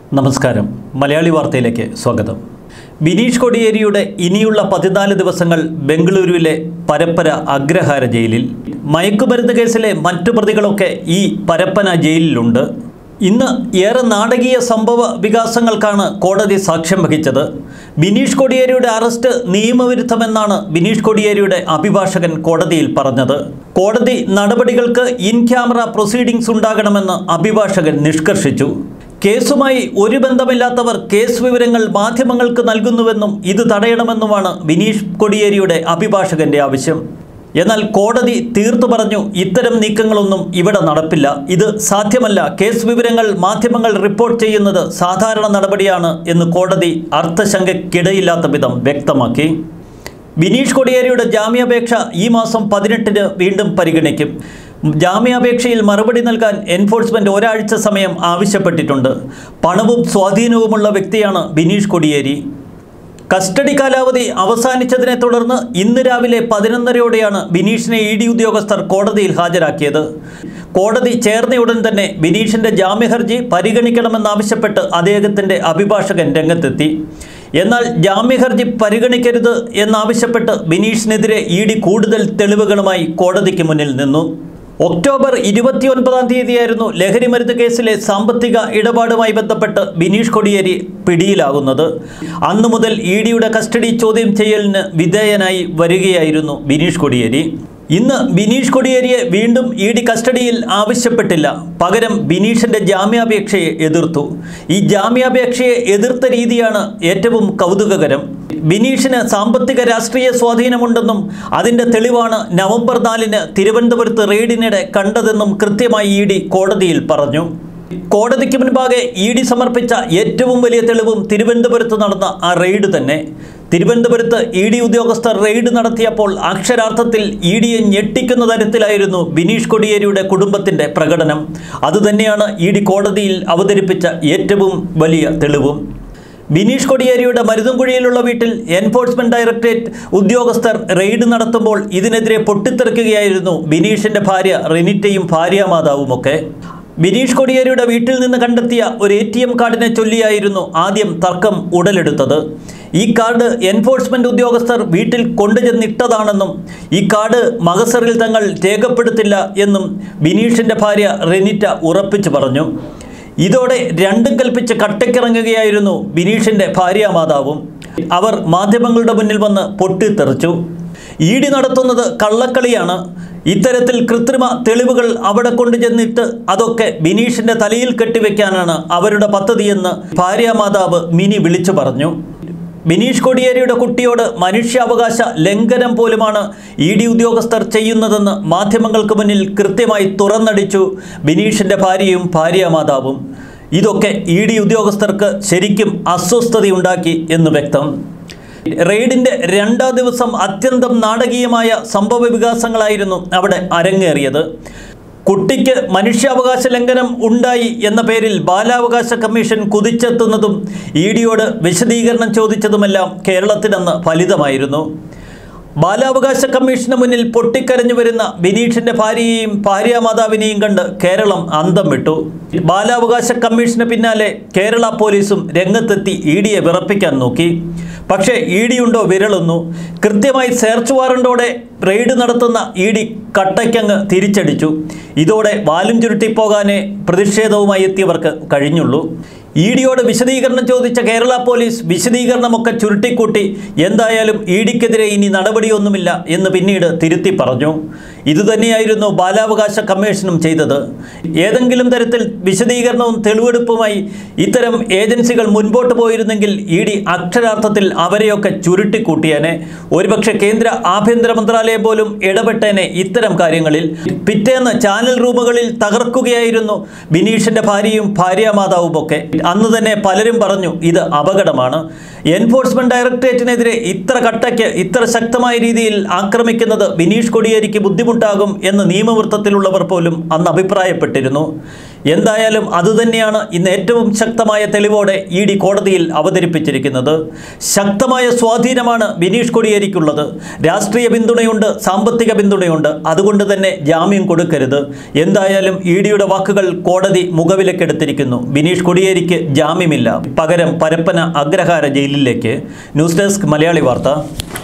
നമസ്കാരം. മലയാളി വാർത്തയിലേക്ക് സ്വാഗതം. ബിനീഷ് കൊടിയേരിയുടെ ഇനിയുള്ള 14 ദിവസങ്ങൾ ബംഗളൂരുവിലെ പരപ്പന അഗ്രഹാര ജയിലിൽ. മയക്കുമരുന്ന് കേസിലെ മറ്റു പ്രതികളൊക്കെ ഈ പരപ്പന ജയിലിലുണ്ട്. ഇന്ന് ഏറെ നാടകീയ സംഭവ വികാസങ്ങൾക്കാണ് കോടതി സാക്ഷ്യം വഹിച്ചത്. ബിനീഷ് കൊടിയേരിയുടെ അറസ്റ്റ് നിയമവിരുദ്ധമെന്നാണ് ബിനീഷ് കൊടിയേരിയുടെ അഭിഭാഷകൻ കോടതിയിൽ പറഞ്ഞത്. കോടതി നടപടികൾക്ക് ഇൻ ക്യാമറ പ്രൊസീഡിംഗ്സ് ഉണ്ടാകണമെന്ന് അഭിഭാഷകൻ നിഷ്കർഷിച്ചു. കേസുമായി ഒരു ബന്ധമില്ലാത്തവർ കേസ് വിവരങ്ങൾ മാധ്യമങ്ങൾക്ക് നൽകുന്നുവെന്നും ഇത് തടയണമെന്നുമാണ് ബിനീഷ് കൊടിയേരിയുടെ അഭിഭാഷകന്റെ ആവശ്യം. എന്നാൽ കോടതി തീർത്തു പറഞ്ഞു, ഇത്തരം നീക്കങ്ങളൊന്നും ഇവിടെ നടപ്പില്ല, ഇത് സാധ്യമല്ല, കേസ് വിവരങ്ങൾ മാധ്യമങ്ങൾ റിപ്പോർട്ട് ചെയ്യുന്നത് സാധാരണ നടപടിയാണ് എന്ന് കോടതി അർത്ഥശങ്കയ്ക്കിടയില്ലാത്ത വിധം വ്യക്തമാക്കി. ബിനീഷ് കൊടിയേരിയുടെ ജാമ്യാപേക്ഷ ഈ മാസം 18-ന് വീണ്ടും പരിഗണിക്കും. ജാമ്യാപേക്ഷയിൽ മറുപടി നൽകാൻ എൻഫോഴ്സ്മെൻറ്റ് ഒരാഴ്ച സമയം ആവശ്യപ്പെട്ടിട്ടുണ്ട്. പണവും സ്വാധീനവുമുള്ള വ്യക്തിയാണ് ബിനീഷ് കൊടിയേരി. കസ്റ്റഡി കാലാവധി അവസാനിച്ചതിനെ തുടർന്ന് ഇന്ന് രാവിലെ 11:30-ഓടെയാണ് ബിനീഷിനെ ED ഉദ്യോഗസ്ഥർ കോടതിയിൽ ഹാജരാക്കിയത്. കോടതി ചേർന്നയുടൻ തന്നെ ബിനീഷിൻ്റെ ജാമ്യഹർജി പരിഗണിക്കണമെന്നാവശ്യപ്പെട്ട് അദ്ദേഹത്തിൻ്റെ അഭിഭാഷകൻ രംഗത്തെത്തി. എന്നാൽ ജാമ്യഹർജി പരിഗണിക്കരുത് എന്നാവശ്യപ്പെട്ട് ബിനീഷിനെതിരെ ED കൂടുതൽ തെളിവുകളുമായി കോടതിക്ക് മുന്നിൽ നിന്നു. ഒക്ടോബർ 29-ാം തീയതിയായിരുന്നു ലഹരിമരുന്ന് കേസിലെ സാമ്പത്തിക ഇടപാടുമായി ബന്ധപ്പെട്ട് ബിനീഷ് കൊടിയേരി പിടിയിലാകുന്നത്. അന്നു മുതൽ EDയുടെ കസ്റ്റഡി ചോദ്യം ചെയ്യലിന് വിധേയനായി വരികയായിരുന്നു ബിനീഷ് കൊടിയേരി. ഇന്ന് ബിനീഷ് കൊടിയേരിയെ വീണ്ടും ED കസ്റ്റഡിയിൽ ആവശ്യപ്പെട്ടില്ല. പകരം ബിനീഷിൻ്റെ ജാമ്യാപേക്ഷയെ എതിർത്തു. ഈ ജാമ്യാപേക്ഷയെ എതിർത്ത രീതിയാണ് ഏറ്റവും കൗതുകകരം. ബിനീഷിന് സാമ്പത്തിക രാഷ്ട്രീയ സ്വാധീനമുണ്ടെന്നും അതിൻ്റെ തെളിവാണ് നവംബർ 4-ന് തിരുവനന്തപുരത്ത് റെയ്ഡിനിടെ കണ്ടതെന്നും കൃത്യമായി ED കോടതിയിൽ പറഞ്ഞു. കോടതിക്ക് മുൻപാകെ ED സമർപ്പിച്ച ഏറ്റവും വലിയ തെളിവും തിരുവനന്തപുരത്ത് നടന്ന ആ റെയ്ഡ് തന്നെ. തിരുവനന്തപുരത്ത് ED ഉദ്യോഗസ്ഥർ റെയ്ഡ് നടത്തിയപ്പോൾ അക്ഷരാർത്ഥത്തിൽ EDയെ ഞെട്ടിക്കുന്ന തരത്തിലായിരുന്നു ബിനീഷ് കൊടിയേരിയുടെ കുടുംബത്തിൻ്റെ പ്രകടനം. അതുതന്നെയാണ് ED കോടതിയിൽ അവതരിപ്പിച്ച ഏറ്റവും വലിയ തെളിവും. ബിനീഷ് കൊടിയേരിയുടെ മരുതൻകുഴിയിലുള്ള വീട്ടിൽ എൻഫോഴ്സ്മെൻറ്റ് ഡയറക്ടറേറ്റ് ഉദ്യോഗസ്ഥർ റെയ്ഡ് നടത്തുമ്പോൾ ഇതിനെതിരെ പൊട്ടിത്തെറിക്കുകയായിരുന്നു ബിനീഷിൻ്റെ ഭാര്യ റെനിറ്റയും ഭാര്യാമാതാവുമൊക്കെ. ബിനീഷ് കൊടിയേരിയുടെ വീട്ടിൽ നിന്ന് കണ്ടെത്തിയ ഒരു ATM കാർഡിനെ ചൊല്ലിയായിരുന്നു ആദ്യം തർക്കം ഉടലെടുത്തത്. ഈ കാർഡ് എൻഫോഴ്സ്മെൻറ്റ് ഉദ്യോഗസ്ഥർ വീട്ടിൽ കൊണ്ടുചെന്നിട്ടതാണെന്നും ഈ കാർഡ് മഗസറിൽ തങ്ങൾ രേഖപ്പെടുത്തില്ല എന്നും ബിനീഷിൻ്റെ ഭാര്യ റെനിറ്റ ഉറപ്പിച്ചു പറഞ്ഞു. ഇതോടെ രണ്ടും കൽപ്പിച്ച് കട്ടയ്ക്കിറങ്ങുകയായിരുന്നു ബിനീഷിൻ്റെ ഭാര്യാമാതാവും. അവർ മാധ്യമങ്ങളുടെ മുന്നിൽ വന്ന് പൊട്ടിത്തെറിച്ചു. ED നടത്തുന്നത് കള്ളക്കളിയാണ്. ഇത്തരത്തിൽ കൃത്രിമ തെളിവുകൾ അവിടെ കൊണ്ടുചെന്നിട്ട് അതൊക്കെ ബിനീഷിൻ്റെ തലയിൽ കെട്ടിവെക്കാനാണ് അവരുടെ പദ്ധതിയെന്ന് ഭാര്യാമാതാവ് മിനി വിളിച്ചു പറഞ്ഞു. ബിനീഷ് കൊടിയേരിയുടെ കുട്ടിയോട് മനുഷ്യാവകാശ ലംഘനം പോലുമാണ് ED ഉദ്യോഗസ്ഥർ ചെയ്യുന്നതെന്ന് മാധ്യമങ്ങൾക്ക് മുന്നിൽ കൃത്യമായി തുറന്നടിച്ചു ബിനീഷിൻ്റെ ഭാര്യയും ഭാര്യാമാതാവും. ഇതൊക്കെ ED ഉദ്യോഗസ്ഥർക്ക് ശരിക്കും അസ്വസ്ഥതയുണ്ടാക്കി എന്ന് വ്യക്തം. റെയ്ഡിൻ്റെ 2-ാം ദിവസം അത്യന്തം നാടകീയമായ സംഭവ വികാസങ്ങളായിരുന്നു അവിടെ അരങ്ങേറിയത്. കുട്ടിക്ക് മനുഷ്യാവകാശ ലംഘനം ഉണ്ടായി എന്ന പേരിൽ ബാലാവകാശ കമ്മീഷൻ കുതിച്ചെത്തുന്നതും EDയോട് വിശദീകരണം ചോദിച്ചതുമെല്ലാം കേരളത്തിനന്ന് ഫലിതമായിരുന്നു. ബാലാവകാശ കമ്മീഷന് മുന്നിൽ പൊട്ടിക്കരഞ്ഞു വരുന്ന ബിനീഷിൻ്റെ ഭാര്യയെയും ഭാര്യാമാതാവിനെയും കണ്ട് കേരളം അന്തം വിട്ടു. ബാലാവകാശ കമ്മീഷന് പിന്നാലെ കേരള പോലീസും രംഗത്തെത്തി EDയെ വിറപ്പിക്കാൻ നോക്കി. പക്ഷേ ED ഉണ്ടോ വിരളുന്നു. കൃത്യമായി സെർച്ച് വാറണ്ടോടെ റെയ്ഡ് നടത്തുന്ന ED കട്ടയ്ക്കങ്ങ് തിരിച്ചടിച്ചു. ഇതോടെ വാലും ചുരുട്ടിപ്പോകാനേ പ്രതിഷേധവുമായി എത്തിയവർക്ക് കഴിഞ്ഞുള്ളൂ. EDയോട് വിശദീകരണം ചോദിച്ച കേരള പോലീസ് വിശദീകരണമൊക്കെ ചുരുട്ടിക്കൂട്ടി എന്തായാലും EDക്കെതിരെ ഇനി നടപടിയൊന്നുമില്ല എന്ന് പിന്നീട് തിരുത്തി പറഞ്ഞു. ഇതുതന്നെയായിരുന്നു ബാലാവകാശ കമ്മീഷനും ചെയ്തത്. ഏതെങ്കിലും തരത്തിൽ വിശദീകരണവും തെളിവെടുപ്പുമായി ഇത്തരം ഏജൻസികൾ മുൻപോട്ട് പോയിരുന്നെങ്കിൽ ED അക്ഷരാർത്ഥത്തിൽ അവരെയൊക്കെ ചുരുട്ടിക്കൂട്ടിയേനെ. ഒരുപക്ഷെ കേന്ദ്ര ആഭ്യന്തര മന്ത്രാലയം പോലും ഇടപെട്ടേനെ ഇത്തരം കാര്യങ്ങളിൽ. പിറ്റേന്ന് ചാനൽ റൂമുകളിൽ തകർക്കുകയായിരുന്നു ബിനീഷിൻ്റെ ഭാര്യയും ഭാര്യാമാതാവുമൊക്കെ. അന്ന് തന്നെ പലരും പറഞ്ഞു ഇത് അപകടമാണ്. എൻഫോഴ്സ്മെൻറ്റ് ഡയറക്ടറേറ്റിനെതിരെ ഇത്ര കട്ടയ്ക്ക് ഇത്ര ശക്തമായ രീതിയിൽ ആക്രമിക്കുന്നത് ബിനീഷ് കൊടിയേരിക്ക് ബുദ്ധിമുട്ടാകും എന്ന് നിയമവൃത്തത്തിലുള്ളവർ പോലും അന്ന് അഭിപ്രായപ്പെട്ടിരുന്നു. എന്തായാലും അതുതന്നെയാണ് ഇന്ന് ഏറ്റവും ശക്തമായ തെളിവോടെ ED കോടതിയിൽ അവതരിപ്പിച്ചിരിക്കുന്നത്. ശക്തമായ സ്വാധീനമാണ് ബിനീഷ് കോടിയേരിക്കുള്ളത്. രാഷ്ട്രീയ പിന്തുണയുണ്ട്, സാമ്പത്തിക പിന്തുണയുണ്ട്. അതുകൊണ്ട് തന്നെ ജാമ്യം കൊടുക്കരുത്. എന്തായാലും EDയുടെ വാക്കുകൾ കോടതി മുഖവിലക്കെടുത്തിരിക്കുന്നു. ബിനീഷ് കോടിയേരിക്ക് ജാമ്യമില്ല, പകരം പരപ്പന അഗ്രഹാര ജയിലിലേക്ക്. ന്യൂസ് ഡെസ്ക് മലയാളി വാർത്ത.